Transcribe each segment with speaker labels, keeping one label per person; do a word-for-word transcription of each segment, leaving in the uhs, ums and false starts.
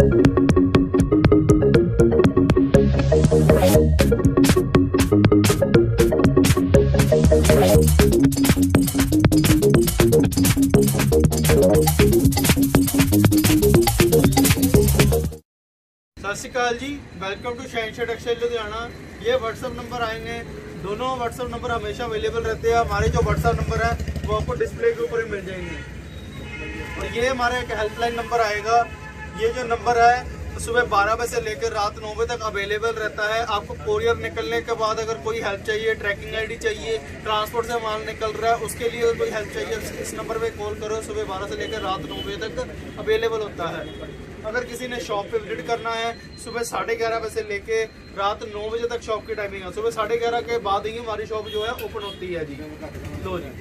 Speaker 1: श्री अकाल जी, welcome to Shahenshah textile Ludhiana. ये व्हाट्सअप नंबर आएंगे, दोनों व्हाट्सअप नंबर हमेशा अवेलेबल रहते हैं। हमारे जो व्हाट्सअप नंबर है वो आपको डिस्प्ले के ऊपर ही मिल जाएंगे। और ये हमारा एक हेल्पलाइन नंबर आएगा। ये जो नंबर है सुबह बारह बजे से लेकर रात नौ बजे तक अवेलेबल रहता है। आपको कोरियर निकलने के बाद अगर कोई हेल्प चाहिए, ट्रैकिंग आईडी चाहिए, ट्रांसपोर्ट से माल निकल रहा है उसके लिए अगर कोई हेल्प चाहिए इस नंबर पे कॉल करो। सुबह बारह से लेकर रात नौ बजे तक अवेलेबल होता है। अगर किसी ने शॉप पे विजिट करना है सुबह साढ़े ग्यारह बजे से लेके रात नौ बजे तक शॉप की टाइमिंग है। सुबह साढ़े ग्यारह के बाद ही हमारी शॉप जो है ओपन होती है जी। लो जी,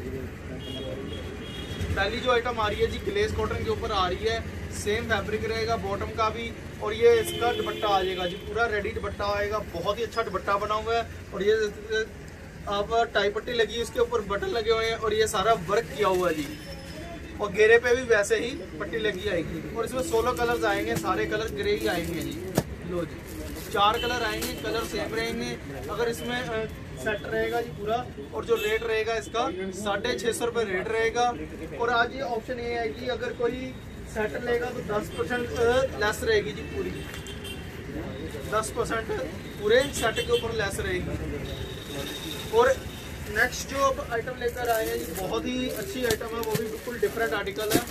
Speaker 1: पहली जो आइटम आ रही है जी ग्लेस कॉटन के ऊपर आ रही है। सेम फैब्रिक रहेगा बॉटम का भी, और ये इसका दुपट्टा आ जाएगा जी, पूरा रेडी दुपट्टा आएगा। बहुत ही अच्छा दुपट्टा बना हुआ है। और ये अब टाई पट्टी लगी है, उसके ऊपर बटन लगे हुए हैं और ये सारा वर्क किया हुआ है जी। और घेरे पे भी वैसे ही पट्टी लगी आएगी। और इसमें सोलह कलर्स आएंगे, सारे कलर ग्रे ही आएंगे जी। लो जी, चार कलर आएंगे, कलर सेम रहेंगे। अगर इसमें सेट रहेगा जी पूरा, और जो रेट रहेगा इसका साढ़े छः सौ रुपये रेट रहेगा। और आज ये ऑप्शन ये है कि अगर कोई सेट लेगा तो दस परसेंट लेस रहेगी जी, पूरी दस परसेंट पूरे सेट के ऊपर लेस रहेगी। और नेक्स्ट जो अब आइटम लेकर आए हैं जी बहुत ही अच्छी आइटम है, वो भी बिल्कुल डिफरेंट आर्टिकल है।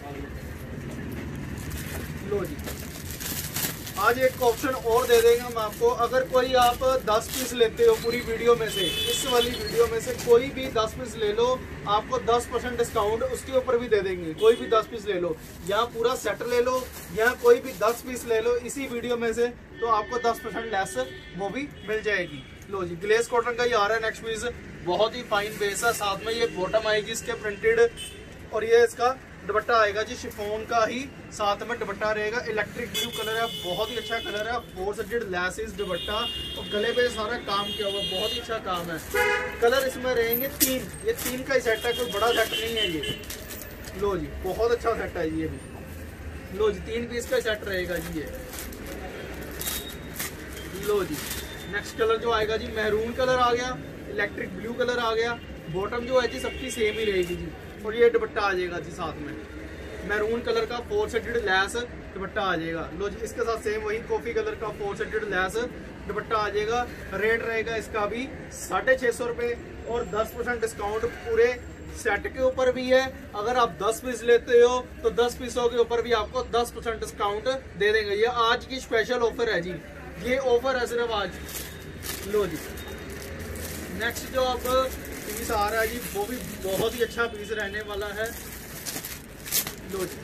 Speaker 1: लो जी, आज एक ऑप्शन और दे देंगे हम आपको। अगर कोई आप दस पीस लेते हो पूरी वीडियो में से, इस वाली वीडियो में से कोई भी दस पीस ले लो, आपको दस परसेंट डिस्काउंट उसके ऊपर भी दे देंगे। कोई भी दस पीस ले लो या पूरा सेट ले लो या कोई भी दस पीस ले लो इसी वीडियो में से, तो आपको दस परसेंट लेस वो भी मिल जाएगी। लो जी, ग्लेस कॉटन का ही आ रहा है नेक्स्ट पीस। बहुत ही फाइन बेस है, साथ में ये बॉटम आएगी इसके प्रिंटेड, और ये इसका दुपट्टा आएगा जी शिफॉन का ही, साथ में दुपट्टा रहेगा। इलेक्ट्रिक ब्लू कलर है, बहुत ही अच्छा कलर है। फोर सजेड लेसिस दुपट्टा और गले पे सारा काम किया हुआ, बहुत ही अच्छा काम है। कलर इसमें रहेंगे तीन, ये तीन का ही सेट है, कोई बड़ा सेट नहीं है ये। लो जी, बहुत अच्छा सेट है ये भी। लो जी, तीन पीस का सेट रहेगा जी ये। लो जी, नेक्स्ट कलर जो आएगा जी मैरून कलर आ गया, इलेक्ट्रिक ब्लू कलर आ गया। बॉटम जो है जी सबकी सेम ही रहेगी जी, और ये दुपट्टा आ जाएगा जी साथ में मैरून कलर का फोर सेटेड लेस दुपट्टा आ जाएगा। लो जी, इसके साथ सेम वही कॉफी कलर का फोर सेटेड लेस दुपट्टा आ जाएगा। रेट रहेगा इसका भी साढ़े छः सौ रुपये और दस परसेंट डिस्काउंट पूरे सेट के ऊपर भी है। अगर आप दस पीस लेते हो तो दस पीसों के ऊपर भी आपको दस परसेंट डिस्काउंट दे देंगे। ये आज की स्पेशल ऑफर है जी, ये ऑफर है सिर्फ आज। लो जी, नेक्स्ट जो अब पीस आ रहा है जी वो भी बहुत ही अच्छा पीस रहने वाला है। लो जी,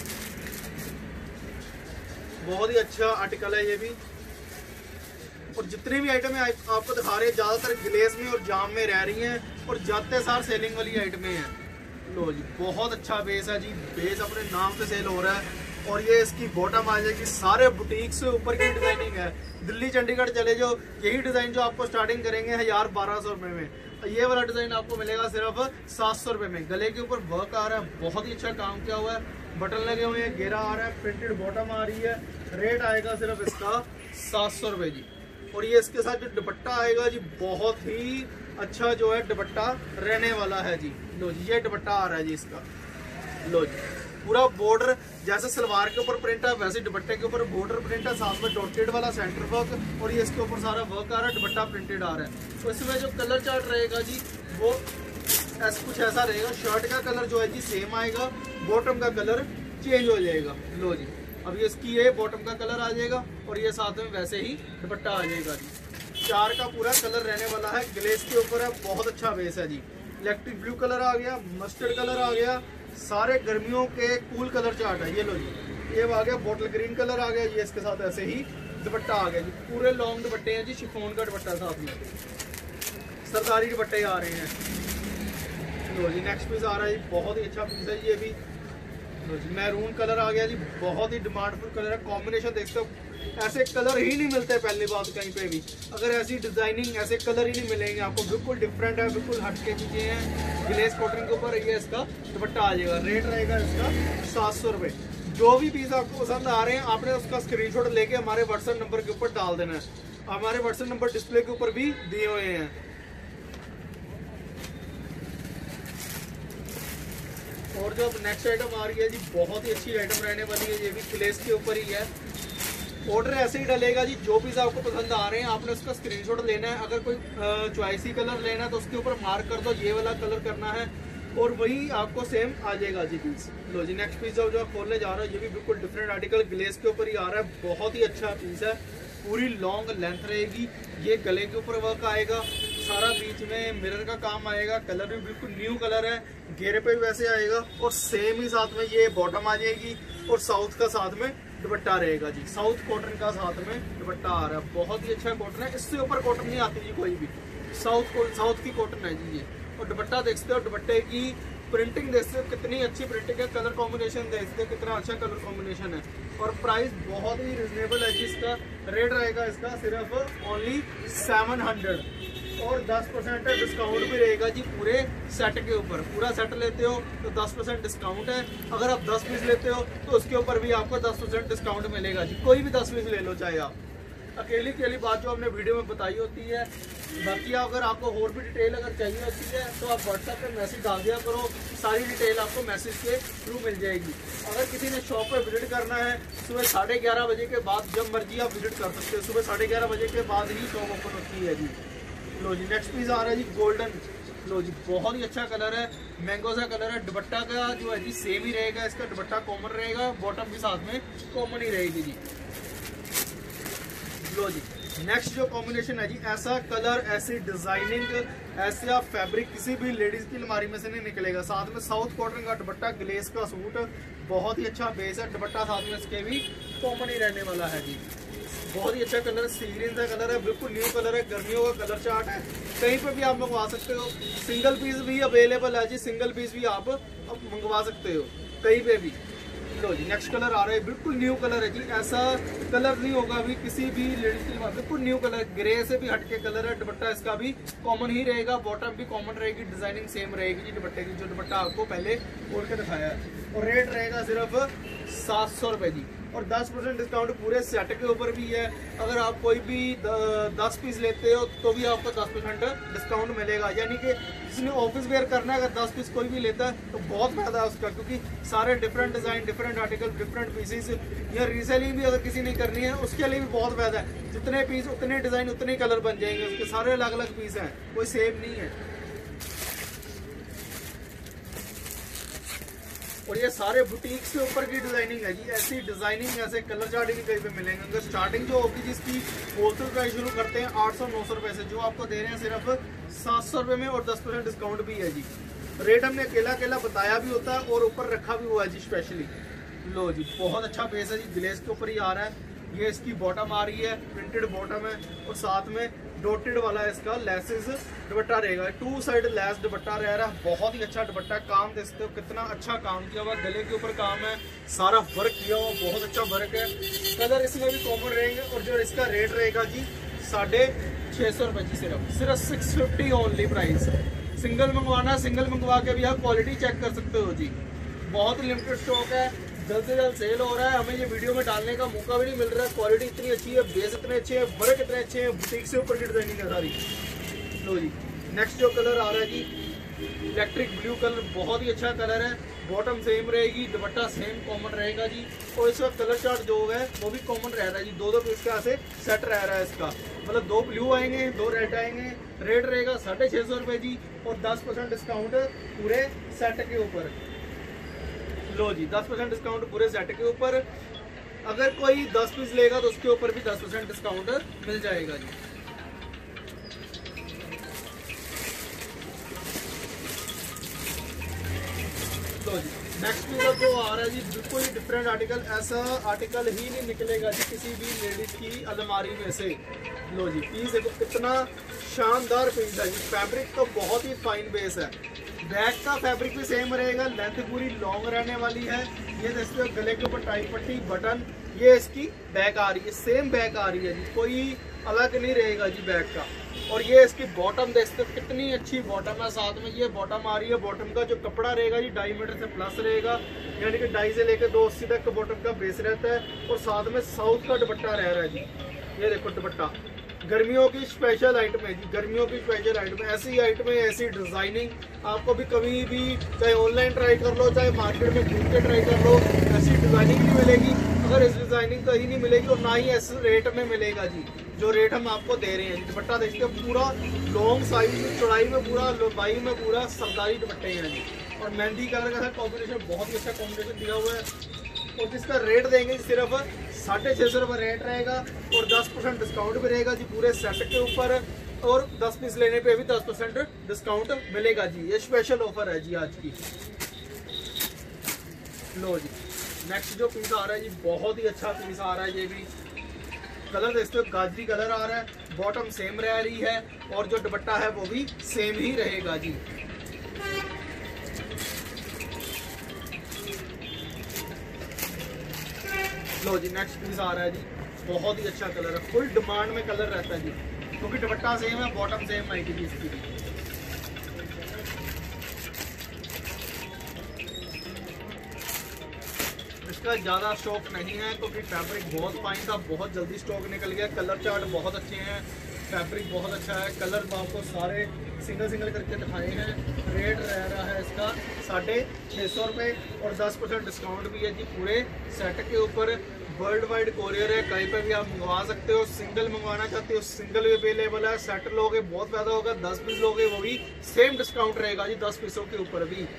Speaker 1: बहुत ही अच्छा आर्टिकल है ये भी। और जितनी भी आइटमें आपको दिखा रहे हैं ज़्यादातर ग्लेस में और जाम में रह रही हैं और जाते सार सेलिंग वाली आइटमें हैं। लो जी, बहुत अच्छा बेस है जी, बेस अपने नाम से सेल हो रहा है। और ये इसकी बॉटम आ जाएगी, सारे बुटीक से ऊपर की डिजाइनिंग है। दिल्ली चंडीगढ़ चले जाओ, यही डिजाइन जो आपको स्टार्टिंग करेंगे हजार बारह सौ रुपए में। ये वाला डिजाइन आपको मिलेगा सिर्फ सात सौ रुपए में। गले के ऊपर वर्क आ रहा है, बहुत ही अच्छा काम किया हुआ है, बटन लगे हुए हैं, घेरा आ रहा है, प्रिंटेड बॉटम आ रही है। रेट आएगा सिर्फ इसका सात सौ रुपए जी। और ये इसके साथ जो दुपट्टा आएगा जी बहुत ही अच्छा जो है दुपट्टा रहने वाला है जी। लो जी, ये दुपट्टा आ रहा है जी इसका। लो जी, पूरा बॉर्डर जैसे सलवार के ऊपर प्रिंट है वैसे दुपट्टे के ऊपर बॉर्डर प्रिंट है, साथ में डॉटेड वाला सेंटर वर्क, और ये इसके ऊपर सारा वर्क आ रहा है, दुपट्टा प्रिंटेड आ रहा है। तो इसमें जो कलर चार्ट रहेगा जी वो ऐसा कुछ ऐसा रहेगा। शर्ट का कलर जो है जी सेम आएगा, बॉटम का कलर चेंज हो जाएगा। लो जी, अब ये इसकी ये बॉटम का कलर आ जाएगा और ये साथ में वैसे ही दुपट्टा आ जाएगा जी। चार का पूरा कलर रहने वाला है, ग्लेस के ऊपर है, बहुत अच्छा बेस है जी। इलेक्ट्रिक ब्लू कलर आ गया, मस्टर्ड कलर आ गया, सारे गर्मियों के कूल कलर चार्ट है। ये लो जी, ये आ गया बॉटल ग्रीन कलर आ गया, ये इसके साथ ऐसे ही दुपट्टा आ गया जी। पूरे लॉन्ग दुपट्टे हैं जी, शिफॉन का दुपट्टा साथ में, सरदारी दुपट्टे आ रहे हैं। लो जी, नेक्स्ट पीस आ रहा है जी, बहुत ही अच्छा पीस है ये भी। लो जी, मैरून कलर आ गया जी, बहुत ही डिमांडफुल कलर है। कॉम्बिनेशन देखते हो, ऐसे कलर ही नहीं मिलते पहली बात कहीं पे भी। अगर ऐसी डिजाइनिंग ऐसे कलर ही नहीं मिलेंगे आपको, बिल्कुल डिफरेंट है, बिल्कुल हटके चीजें हैं। ग्लेस कॉटन के ऊपर ये इसका दुपट्टा आ जाएगा। रेट रहेगा इसका सात सौ रुपये। जो भी पीस आपको पसंद आ रहे हैं आपने उसका स्क्रीनशॉट लेके हमारे व्हाट्सएप नंबर के ऊपर डाल देना है। हमारे व्हाट्सएप नंबर डिस्प्ले के ऊपर भी दिए हुए हैं। और जो अब नेक्स्ट आइटम आ रही है जी, बहुत ही अच्छी आइटम रहने वाली है, ये भी ग्लेस के ऊपर ही है। ऑर्डर ऐसे ही डलेगा जी, जो पीस आपको पसंद आ रहे हैं आपने उसका स्क्रीनशॉट लेना है। अगर कोई चॉइसी कलर लेना है तो उसके ऊपर मार्क कर दो ये वाला कलर करना है और वही आपको सेम आ जाएगा जी पीस। लो जी नेक्स्ट पीस जो जो खोलने जा रहा है ये भी बिल्कुल डिफरेंट आर्टिकल ग्लेस के ऊपर ही आ रहा है। बहुत ही अच्छा पीस है, पूरी लॉन्ग लेंथ रहेगी। ये गले के ऊपर वर्क आएगा, सारा बीच में मिरर का काम आएगा। कलर भी बिल्कुल न्यू कलर है, घेरे पे भी वैसे आएगा और सेम ही साथ में ये बॉटम आ जाएगी और साउथ का साथ में दुपट्टा रहेगा जी। साउथ कॉटन का साथ में दुपट्टा आ रहा है, बहुत ही अच्छा कॉटन है। इससे ऊपर कॉटन नहीं आती जी कोई भी, साउथ साउथ की कॉटन है जी ये। और दुपट्टा देखते हो, दुपट्टे की प्रिंटिंग देखते हो कितनी अच्छी प्रिंटिंग है, कलर कॉम्बिनेशन देखते हो कितना अच्छा कलर कॉम्बिनेशन है। और प्राइस बहुत ही रिजनेबल है जी। इसका रेट रहेगा इसका सिर्फ ओनली सेवन हंड्रेड और दस परसेंट डिस्काउंट भी रहेगा जी पूरे सेट के ऊपर। पूरा सेट लेते हो तो दस परसेंट डिस्काउंट है, अगर आप दस पीस लेते हो तो उसके ऊपर भी आपको दस परसेंट डिस्काउंट मिलेगा जी। कोई भी दस पीस ले लो चाहे आप। अकेली अकेली बात जो हमने वीडियो में बताई होती है। बाकी अगर आपको और भी डिटेल अगर चाहिए होती है तो आप व्हाट्सएप पे मैसेज डाल दिया करो, सारी डिटेल आपको मैसेज के थ्रू मिल जाएगी। अगर किसी ने शॉप पे विजिट करना है सुबह साढ़े ग्यारह बजे के बाद, जब मर्जी आप विजिट कर सकते हो। सुबह साढ़े ग्यारह बजे के बाद ही शॉप ओपन होती है जी। लो जी नेक्स्ट पीस आ रहा है जी गोल्डन। लो जी बहुत ही अच्छा कलर है, मैंगो सा कलर है। दुपट्टा का जो है जी सेम ही रहेगा, इसका दुपट्टा कॉमन रहेगा, बॉटम भी साथ में कॉमन ही रहेगी जी। लो जी नेक्स्ट जो कॉम्बिनेशन है जी, ऐसा कलर, ऐसी डिजाइनिंग, ऐसा फैब्रिक किसी भी लेडीज की अलमारी में से नहीं निकलेगा। साथ में साउथ कॉटन का दुपट्टा, ग्लेस का सूट, बहुत ही अच्छा बेस है। दुपट्टा साथ में इसके भी कॉमन ही रहने वाला है जी। बहुत ही अच्छा कलर, सी ग्रीन का कलर है, बिल्कुल न्यू कलर है, गर्मियों का कलर चार्ट है। कहीं पर भी आप मंगवा सकते हो, सिंगल पीस भी अवेलेबल है जी, सिंगल पीस भी आप मंगवा सकते हो कहीं पे भी। लो जी नेक्स्ट कलर आ रहा है, बिल्कुल न्यू कलर है जी। ऐसा कलर नहीं होगा अभी किसी भी लेडीज के लिए, बिल्कुल न्यू कलर, ग्रे से भी हटके कलर है। दुपट्टा इसका भी कॉमन ही रहेगा, बॉटम भी कॉमन रहेगी, डिजाइनिंग सेम रहेगी जी दुपट्टे की, जो दुपट्टा आपको पहले खोल के दिखाया है। और रेट रहेगा सिर्फ सात सौ रुपए जी। और दस परसेंट डिस्काउंट पूरे सेट के ऊपर भी है। अगर आप कोई भी दस पीस लेते हो तो भी आपको दस परसेंट डिस्काउंट मिलेगा। यानी कि जिसने ऑफिस वेयर करना है, अगर दस पीस कोई भी लेता है तो बहुत फायदा है उसका, क्योंकि सारे different design, different article, different pieces. या रीसेलिंग भी अगर किसी ने करनी है उसके लिए भी बहुत फायदा है। जितने पीस उतने डिजाइन उतने कलर बन जाएंगे, उसके सारे अलग अलग पीस हैं, कोई सेम नहीं है। और ये सारे बुटीक के ऊपर की डिजाइनिंग है जी। ऐसी डिजाइनिंग, ऐसे कलर चार्ट भी कहीं पे मिलेंगे। अगर स्टार्टिंग जो होगी जिसकी होलसेल प्राइस शुरू करते हैं आठ सौ नौ सौ रुपए से, जो आपको दे रहे हैं सिर्फ सात सौ रुपए में और दस परसेंट डिस्काउंट भी है जी। रेट हमने अकेला अकेला बताया भी होता है और ऊपर रखा भी हुआ है जी स्पेशली। लो जी बहुत अच्छा बेस है जी, ग्लेस के ऊपर ही आ रहा है। ये इसकी बॉटम आ रही है, प्रिंटेड बॉटम है और साथ में डॉटेड वाला इसका लेसेस दुपट्टा रहेगा। टू साइड लेस दुपट्टा रह रहा है, बहुत ही अच्छा दुपट्टा। काम देख सकते हो कितना अच्छा काम किया हुआ, गले के ऊपर काम है, सारा वर्क किया हुआ, बहुत अच्छा वर्क है। कलर इसमें भी कॉमन रहेंगे। और जो इसका रेट रहेगा जी साढ़े छः सौ रुपये जी, सिर्फ सिर्फ six fifty only price. Single मंगवाना, सिंगल मंगवा के भी आप क्वालिटी चेक कर सकते हो जी। बहुत लिमिटेड स्टॉक है, जल्द से जल्द सेल हो रहा है। हमें ये वीडियो में डालने का मौका भी नहीं मिल रहा है। क्वालिटी इतनी अच्छी है, बेस इतने अच्छे हैं, वर्क इतने अच्छे हैं, बुटीक से ऊपर की डिजाइनिंग है सारी। लो जी नेक्स्ट जो कलर आ रहा है जी इलेक्ट्रिक ब्लू कलर, बहुत ही अच्छा कलर है। बॉटम सेम रहेगी, दुपट्टा सेम कॉमन रहेगा जी। और इसका कलर चार्ट जो है वो भी कॉमन रह रहा है जी। दो दो पीस का ऐसे सेट रह रहा है इसका, मतलब दो ब्लू आएंगे, दो रेड आएंगे। रेट रहेगा साढ़े छः सौ रुपये जी और दस परसेंट डिस्काउंट पूरे सेट के ऊपर। लो जी दस परसेंट डिस्काउंट पूरे सेट के ऊपर। अगर कोई दस पीस लेगा तो उसके ऊपर भी दस परसेंट डिस्काउंट मिल जाएगा जी। लो जी नेक्स्ट पीस जो आ रहा है जी बिल्कुल ही डिफरेंट आर्टिकल। ऐसा आर्टिकल ही नहीं निकलेगा जी किसी भी लेडीज की अलमारी में से। लो जी पीस देखो कितना शानदार पीस है जी। फैब्रिक तो बहुत ही फाइन बेस है, बैक का फैब्रिक भी सेम रहेगा, लेंथ पूरी लॉन्ग रहने वाली है। ये देखते हो गले के ऊपर टाई पट्टी बटन, ये इसकी बैक आ रही है, सेम बैक आ रही है जी, कोई अलग नहीं रहेगा जी बैक का। और ये इसकी बॉटम देखते हो कितनी अच्छी बॉटम है, साथ में ये बॉटम आ रही है। बॉटम का जो कपड़ा रहेगा जी ढाई मीटर से प्लस रहेगा, यानी कि ढाई से लेकर दो अस्सी तक का बॉटम का बेस रहता है। और साथ में साउथ का दुपट्टा रह रहा है जी, ये देखो दुपट्टा गर्मियों की स्पेशल आइटम है जी, गर्मियों की स्पेशल आइटम है। ऐसी आइटम है, ऐसी डिजाइनिंग आपको भी कभी भी चाहे ऑनलाइन ट्राई कर लो, चाहे मार्केट में घूम के ट्राई कर लो, ऐसी डिजाइनिंग नहीं मिलेगी। अगर इस डिजाइनिंग कहीं नहीं मिलेगी और ना ही इस रेट में मिलेगा जी, जो रेट हम आपको दे रहे हैं। दुपट्टा देखते हो पूरा लॉन्ग साइज में, चौड़ाई में पूरा, लंबाई में पूरा सरदारी दुपट्टे हैं जी। और मेहंदी कलर का कॉम्बिनेशन बहुत ही अच्छा कॉम्बिनेशन दिया हुआ है। और जिसका रेट देंगे सिर्फ साढ़े छः सौ रुपये रेट रहेगा और दस परसेंट डिस्काउंट भी रहेगा जी पूरे सेट के ऊपर। और दस पीस लेने पे भी दस परसेंट डिस्काउंट मिलेगा जी, ये स्पेशल ऑफर है जी आज की। लो जी, नेक्स्ट जो पीस आ रहा है जी, बहुत ही अच्छा पीस आ रहा है। ये भी कलर देखते हो गाजरी कलर आ रहा है, बॉटम सेम रह रही है और जो दुपट्टा है वो भी सेम ही रहेगा जी। लो जी, नेक्स्ट पीस आ रहा है जी, बहुत ही अच्छा कलर है, फुल डिमांड में कलर रहता है जी, क्योंकि दुपट्टा सेम है, बॉटम सेम आएगी जी इसकी भी। इसका ज़्यादा स्टॉक नहीं है क्योंकि फैब्रिक बहुत फाइन था, बहुत जल्दी स्टॉक निकल गया। कलर चार्ट बहुत अच्छे हैं, फैब्रिक बहुत अच्छा है, कलर आपको सारे सिंगल सिंगल करके दिखाए हैं। रेट रह रहा है इसका साढ़े छः सौ रुपये और दस परसेंट डिस्काउंट भी है जी पूरे सेट के ऊपर। वर्ल्ड वाइड कोरियर है, कहीं पर भी आप मंगवा सकते हो। सिंगल मंगवाना चाहते हो सिंगल भी अवेलेबल है, सेट लोगे बहुत फ़ायदा होगा, दस पीस लोगे वो भी सेम डिस्काउंट रहेगा जी दस पीसों के ऊपर भी।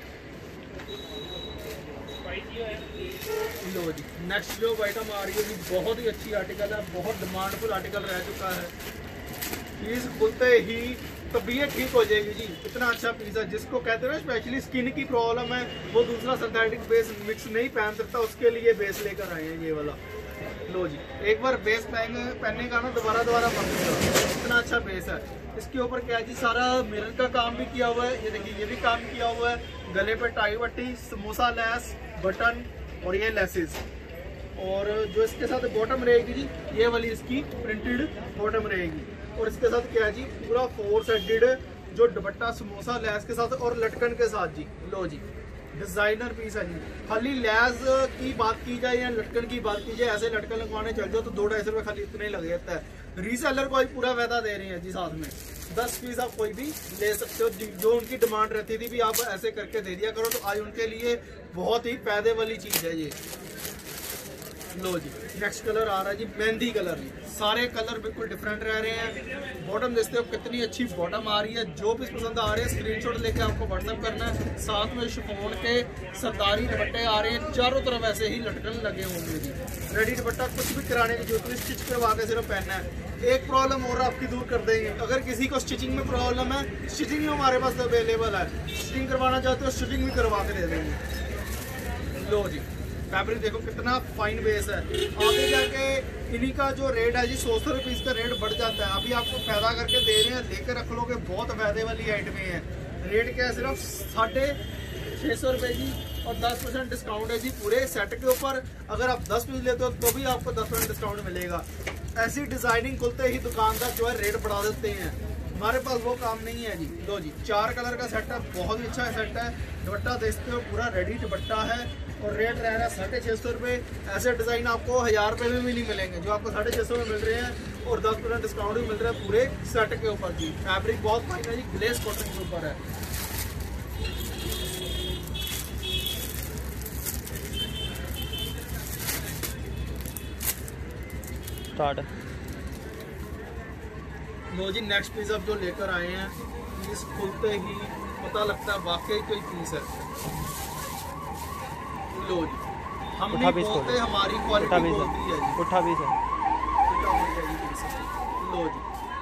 Speaker 1: लो जी, नेक्स्ट जो आइटम आ रही है जी, बहुत ही अच्छी आर्टिकल है, बहुत डिमांडफुल आर्टिकल रह चुका है। पीस खुलते ही तबीयत ठीक हो जाएगी जी, इतना अच्छा पीस है। जिसको कहते हैं ना स्पेशली स्किन की प्रॉब्लम है, वो दूसरा सिंथेटिक बेस मिक्स नहीं पहन सकता, उसके लिए बेस लेकर आए हैं ये वाला। लो जी, एक बार बेस पहने पहनने का ना दोबारा दोबारा मन होगा, इतना अच्छा बेस है। इसके ऊपर क्या है जी, सारा मिरर का काम भी किया हुआ है, ये देखिए ये भी काम किया हुआ है। गले पे टाई पट्टी, समोसा लेस, बटन और ये लेसेस। और जो इसके साथ बॉटम रहेगी जी, ये वाली इसकी प्रिंटेड बॉटम रहेगी। और इसके साथ क्या है जी, पूरा फोर साइडेड जो दुपट्टा समोसा लैस के साथ और लटकन के साथ जी। लो जी, डिजाइनर पीस है जी। खाली लैस की बात की जाए या लटकन की बात की जाए, ऐसे लटकन लगवाने चल जाओ तो दो ढाई सौ रुपये खाली इतने लग जाता है। रीसेलर को पूरा फायदा दे रहे हैं जी, साथ में दस पीस आप कोई भी ले सकते हो। जो उनकी डिमांड रहती थी भी आप ऐसे करके दे दिया करो, तो आज उनके लिए बहुत ही फायदे वाली चीज़ है ये। लो जी, नेक्स्ट कलर आ रहा है जी, मेहंदी कलर जी। सारे कलर बिल्कुल डिफरेंट रह रहे हैं। बॉटम देखते हो कितनी अच्छी बॉटम आ रही है। जो भी पसंद आ रहे हैं स्क्रीनशॉट लेके आपको व्हाट्सएप करना है। साथ में शिफॉन के सरदारी दुपट्टे आ रहे हैं, चारों तरफ ऐसे ही लटकन लगे होंगे जी। रेडी दुपट्टा, कुछ भी कराने की जरूरत नहीं, स्टिच करवा के सिर्फ पहनना है। एक प्रॉब्लम और आपकी दूर कर देंगे, अगर किसी को स्टिचिंग में प्रॉब्लम है, स्टिचिंग भी हमारे पास अवेलेबल है। स्टिचिंग करवाना चाहते हो स्टिचिंग भी करवा के दे देंगे। लो जी, फैब्रिक देखो कितना फाइन बेस है। आगे जाके इन्हीं का जो रेट है जी, सौ सौ रुपये इसका रेट बढ़ जाता है। अभी आपको फायदा करके दे रहे हैं, लेकर रख लोगे, बहुत फायदे वाली आइटमें हैं। रेट क्या है, सिर्फ साढ़े छः सौ रुपये जी और दस परसेंट डिस्काउंट है जी पूरे सेट के ऊपर। अगर आप दस पीस लेते हो तो भी आपको दस परसेंट डिस्काउंट मिलेगा। ऐसी डिजाइनिंग खुलते ही दुकानदार जो है रेट बढ़ा देते हैं, हमारे पास वो काम नहीं है जी। लो जी, चार कलर का सेट है, बहुत ही अच्छा सेट है। दुपट्टा देखते हो पूरा रेडी दुपट्टा है और रेट रह रहा है साढ़े छः सौ रुपये। ऐसे डिज़ाइन आपको हज़ार रुपये में भी नहीं मिलेंगे जो आपको साढ़े छः सौ में मिल रहे हैं, और दस परसेंट डिस्काउंट भी मिल रहा है पूरे सेट के ऊपर जी। फैब्रिक बहुत फाइन है जी, ग्लेस कॉटन के ऊपर है।
Speaker 2: स्टार्ट।
Speaker 1: लो जी, नेक्स्ट पीस अब जो लेकर आए हैं, पीस खुलते ही पता लगता है वाकई कोई पीस है। लो जी, हम नहीं बोलते, हमारी क्वालिटी बोलती है जी।
Speaker 2: उठा पीस है,
Speaker 1: लो जी,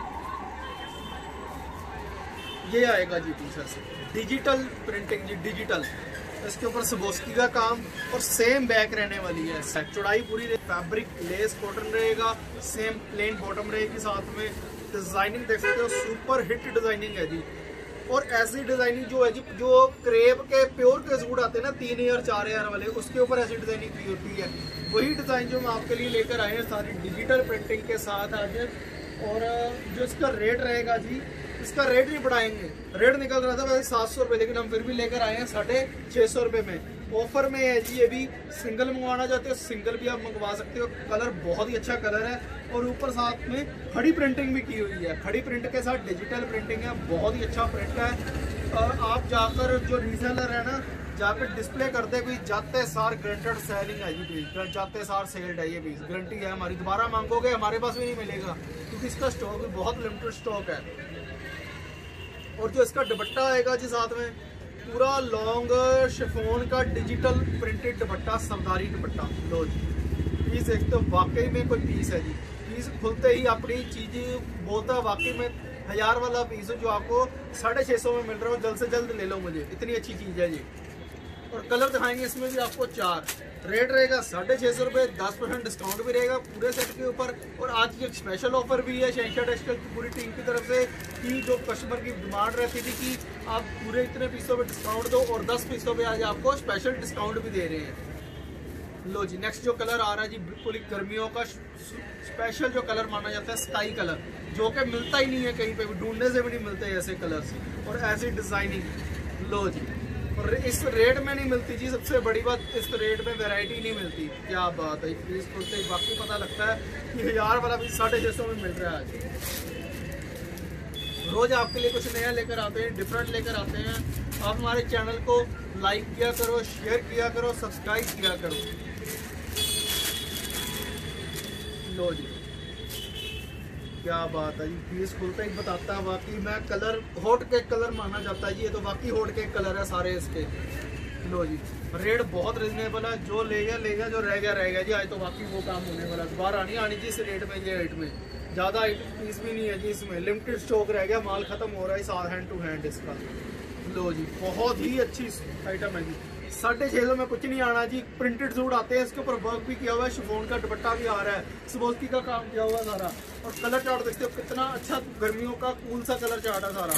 Speaker 1: ये आएगा जी पीस ऐसे डिजिटल प्रिंटिंग जी, डिजिटल। इसके ऊपर सबोस्की का काम और सेम बैक रहने वाली है। चौड़ाई पूरी, फैब्रिक लेस कॉटन रहेगा, सेम प्लेन बॉटम रहेगी। साथ में डिजाइनिंग देख सकते हो, सुपर हिट डिजाइनिंग है जी। और ऐसी डिजाइनिंग जो है जी, जो क्रेप के प्योर के सूट आते हैं ना तीन हजार चार हजार वाले, उसके ऊपर ऐसी डिजाइनिंग की होती है। वही डिजाइन जो हम आपके लिए लेकर आए हैं सारी डिजिटल प्रिंटिंग के साथ आज। और जो इसका रेट रहेगा जी, इसका रेट नहीं बढ़ाएंगे, रेट निकल रहा था वैसे सात सौ रुपये, लेकिन हम फिर भी लेकर आए हैं साढ़े छः सौ रुपये में। ऑफर में है जी ये भी। सिंगल मंगवाना चाहते हो सिंगल भी आप मंगवा सकते हो। कलर बहुत ही अच्छा कलर है और ऊपर साथ में खड़ी प्रिंटिंग भी की हुई है। खड़ी प्रिंट के साथ डिजिटल प्रिंटिंग है, बहुत ही अच्छा प्रिंट है। आप जाकर जो रीसेलर है ना, जाकर डिस्प्ले करते कोई जाते सार ग्रंटेड सेलिंग है जी पीस, जाते सार सेल्ड है ये पीस, गारंटी है हमारी। दोबारा मांगोगे हमारे पास भी नहीं मिलेगा क्योंकि इसका स्टॉक भी बहुत लिमिटेड स्टॉक है। और जो इसका दुपट्टा आएगा जी साथ में पूरा लॉन्ग शिफॉन का डिजिटल प्रिंटेड दुपट्टा, सरदारी दुपट्टा। लो जी पीस एक तो वाकई में कोई पीस है जी, पीस खुलते ही अपनी चीज बोलता है वाकई में हजार वाला पीस जो आपको साढ़े छः सौ में मिल रहा हो, जल्द से जल्द ले लो मुझे, इतनी अच्छी चीज़ है जी। और कलर दिखाएंगे इसमें भी आपको चार। रेट रहेगा साढ़े छः सौ रुपये, दस परसेंट डिस्काउंट भी रहेगा पूरे सेट के ऊपर। और आज की एक स्पेशल ऑफर भी है शहंशाह टेक्सटाइल की पूरी टीम की तरफ से कि जो कस्टमर की डिमांड रहती थी कि आप पूरे इतने पीसों पे डिस्काउंट दो, और दस पीसों पे आज आपको स्पेशल डिस्काउंट भी दे रहे हैं। लो जी नेक्स्ट जो कलर आ रहा है जी, बिल्कुल ही गर्मियों का स्पेशल जो कलर माना जाता है, स्काई कलर, जो कि मिलता ही नहीं है कहीं पे भी, ढूंढने से भी नहीं मिलते ऐसे कलर्स और ऐसी डिजाइनिंग। लो जी और इस रेट में नहीं मिलती जी, सबसे बड़ी बात इस रेट में वैरायटी नहीं मिलती। क्या बात है, पीस खुलते ही बाकी पता लगता है कि हजार वाला पीस साढ़े छः सौ में मिल रहा है आज। रोज आपके लिए कुछ नया लेकर आते हैं, डिफरेंट लेकर आते हैं। आप हमारे चैनल को लाइक किया करो, शेयर किया करो, सब्सक्राइब किया करो। लो जी क्या बात है जी, पीस खुलते ही बताता है वाकई मैं कलर हॉट केक कलर माना जाता है जी, ये तो वाकई हॉट केक कलर है सारे इसके। लो जी रेट बहुत रिजनेबल है, जो ले गया ले गया, जो रह गया रह गया जी। आज तो वाकई वो काम होने वाला, दोबारा नहीं आनी जी इस रेट में, ये रेट में ज़्यादा पीस भी नहीं है जी, इसमें लिमिटेड स्टॉक रह गया, माल खत्म हो रहा है साथ हैंड टू हैंड इसका। लो जी बहुत ही अच्छी आइटम है जी, साढ़े छः सौ में कुछ नहीं आना जी। प्रिंटेड सूट आते हैं, इसके ऊपर वर्क भी किया हुआ है, शिफॉन का दुपट्टा भी आ रहा है, स्पोस्की का काम किया हुआ है सारा। और कलर चार्ट देखते हो कितना अच्छा, गर्मियों का कूल सा कलर चार्ट है सारा।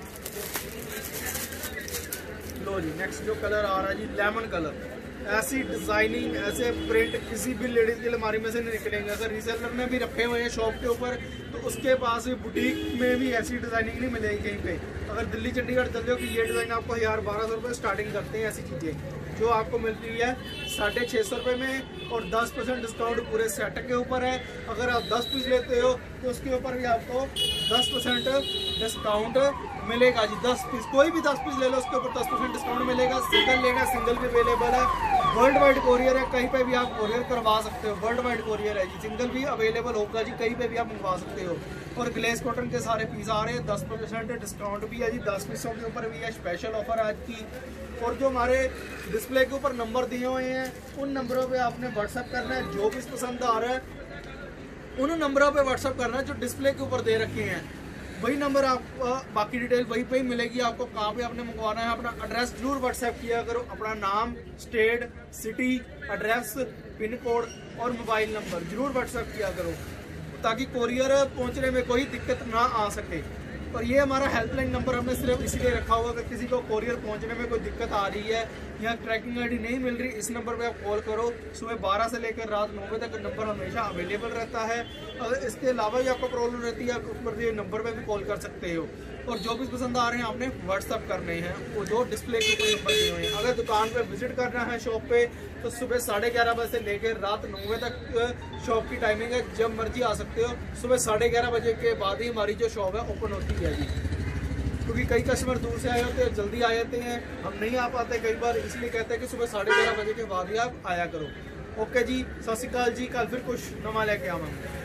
Speaker 1: लो जी नेक्स्ट जो कलर आ रहा है जी, लेमन कलर। ऐसी डिजाइनिंग ऐसे प्रिंट किसी भी लेडीज की अलमारी में से नहीं निकलेंगे। अगर रीसेलर ने भी रखे हुए हैं शॉप के ऊपर तो उसके पास भी बुटीक में भी ऐसी डिजाइनिंग नहीं मिलेगी कहीं पे। अगर दिल्ली चंडीगढ़ चलते हो कि ये डिजाइन आपको हजार बारह सौ रुपये स्टार्टिंग करते हैं, ऐसी चीजें जो आपको मिलती है साढ़े छः सौ रुपये में। और दस परसेंट डिस्काउंट पूरे सेट के ऊपर है। अगर आप दस पीस लेते हो तो उसके ऊपर भी आपको दस परसेंट डिस्काउंट मिलेगा जी। दस पीस कोई भी दस पीस ले लो उसके ऊपर दस परसेंट डिस्काउंट मिलेगा। सिंगल लेना सिंगल भी अवेलेबल है, वर्ल्ड वाइड कोरियर है, कहीं पे भी आप कोरियर करवा सकते हो, वर्ल्ड वाइड कोरियर है जी। सिंगल भी अवेलेबल होगा जी, कहीं पे भी आप मंगवा सकते हो। और ग्लेस कॉटन के सारे पीस आ रहे हैं, दस परसेंट डिस्काउंट भी है जी, दस पीसों के ऊपर भी है स्पेशल ऑफर आज की। और जो हमारे डिस्प्ले के ऊपर नंबर दिए हुए हैं उन नंबरों पे आपने व्हाट्सएप करना है, जो भी पसंद आ रहा है उन नंबरों पे व्हाट्सएप करना है जो डिस्प्ले के ऊपर दे रखे हैं। वही नंबर आप, बाकी डिटेल वहीं पे ही मिलेगी आपको, कहाँ पे आपने मंगवाना है। अपना एड्रेस जरूर व्हाट्सएप किया करो, अपना नाम, state, city, address, pin code और मोबाइल नंबर जरूर व्हाट्सएप किया करो ताकि कोरियर पहुंचने में कोई दिक्कत ना आ सके। और ये हमारा हेल्पलाइन नंबर हमने सिर्फ इसीलिए रखा हुआ अगर किसी को कोरियर पहुंचने में कोई दिक्कत आ रही है या ट्रैकिंग आईडी नहीं मिल रही, इस नंबर पे आप कॉल करो। सुबह बारह से लेकर रात नौ बजे तक नंबर हमेशा अवेलेबल रहता है। अगर इसके अलावा भी आपको प्रॉब्लम रहती है आप उस पर ये नंबर पे भी कॉल कर सकते हो। और जो भी पसंद आ रहे हैं आपने व्हाट्सअप करने हैं, वो जो डिस्प्ले के ऊपर नंबर दिए हुए हैं। अगर दुकान पे विजिट करना है शॉप पे तो सुबह साढ़े ग्यारह बजे से लेकर रात नौ बजे तक शॉप की टाइमिंग है, जब मर्जी आ सकते हो। सुबह साढ़े ग्यारह बजे के बाद ही हमारी जो शॉप है ओपन होती है जी, क्योंकि कई कस्टमर दूर से आए होते हैं, जल्दी आ जाते हैं, हम नहीं आ पाते कई बार, इसलिए कहते हैं कि सुबह साढ़े ग्यारह बजे के बाद ही आप आया करो। ओके जी, सत श्री अकाल जी, कल फिर कुछ नवा लेके आवांगे।